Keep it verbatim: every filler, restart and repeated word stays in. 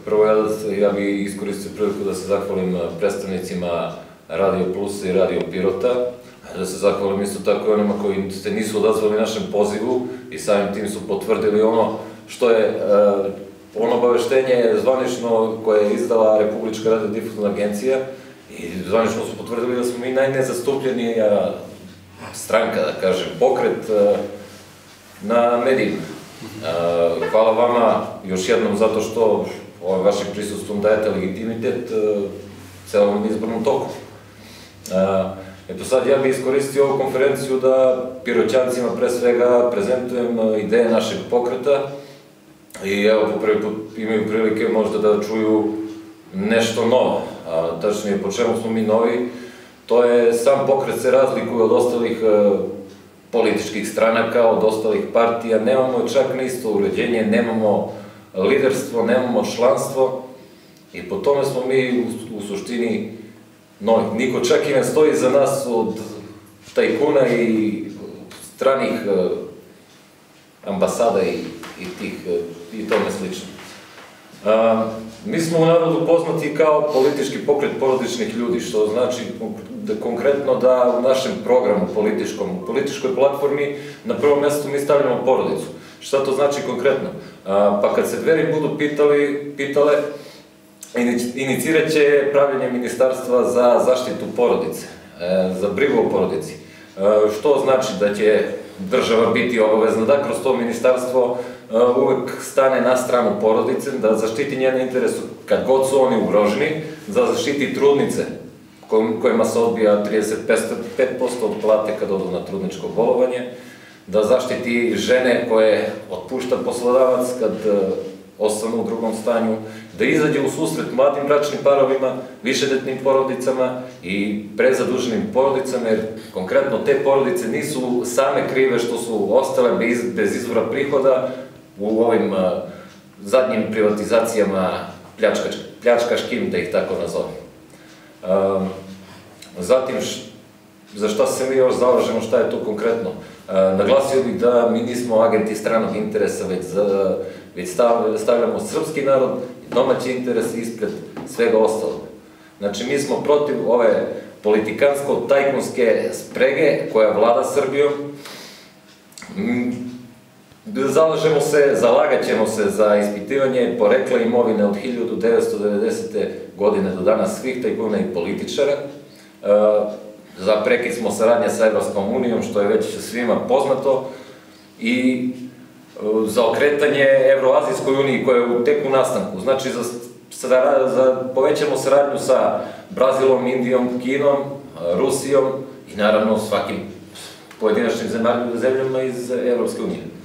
Prvo, ja bih iskoristio priliku da se zahvalim predstavnicima Radio Plusa i Radio Pirota, da se zahvalim isto tako i onima koji se nisu odazvali našem pozivu i samim tim su potvrdili ono što je ono obaveštenje zvanično koje je izdala Republička radiodifuzna agencija i zvanično su potvrdili da smo mi najnezastupljenija stranka, da kažem, pokret na medijima. Hvala vama još jednom zato što ovim vašim prisustvom dajete legitimitet celom izbornom toku. Eto sad ja bih iskoristio ovu konferenciju da Piroćancima pre svega prezentujem ideje našeg pokreta i evo po prvi put imaju prilike možda da čuju nešto novo, a tačnije po čemu smo mi novi. To je, sam pokret se razlikuje od ostalih političkih stranaka, od ostalih partija, nemamo čak ni isto uređenje, nemamo liderstvo, nemamo članstvo i po tome smo mi u suštini novi. Niko čak i ne stoji za nas od tajkuna i stranih ambasada i tome slično. Mi smo u narodu poznati kao politički pokret porodičnih ljudi, što znači konkretno da u našem programu političkom, u političkoj platformi, na prvom mjestu mi stavljamo porodicu. Šta to znači konkretno? Pa kad se Dveri budu pitale, inicirat će pravljenje ministarstva za zaštitu porodice, za brigu o porodici. Što znači da će država biti obavezna da kroz to ministarstvo uvek stane na stranu porodice, da zaštiti njene interese kad god su oni ugroženi, da zaštiti trudnice kojima se odbija trideset pet posto od plate kad odu na trudničko bolovanje, da zaštiti žene koje otpušta poslodavac kad ostanu u drugom stanju, da izađe u susret mladim bračnim parovima, višedetnim porodicama i prezaduženim porodicama, jer konkretno te porodice nisu same krive što su ostale bez izvora prihoda u ovim zadnjim privatizacijama pljačkaškim, da ih tako nazovem. Zatim, za šta se mi još zalažemo, šta je tu konkretno? Naglasio bih da mi nismo agenti stranog interesa, već stavljamo srpski narod i domaći interes ispred svega ostalog. Znači, mi smo protiv ove politikansko-tajkunske sprege koja vlada Srbijom. Zalažemo se, zalagat ćemo se za ispitivanje porekla imovine od hiljadu devetsto devedesete. godine do danas svih tajkuna i političara. Za prekid smo saradnja sa Evropskom unijom, što je već svima poznato, i za okretanje Evroazijskoj uniji koja je tek u nastanku. Znači, povećamo saradnju sa Brazilom, Indijom, Kinom, Rusijom i naravno svakim pojedinačnim zemljama iz Evropske unije.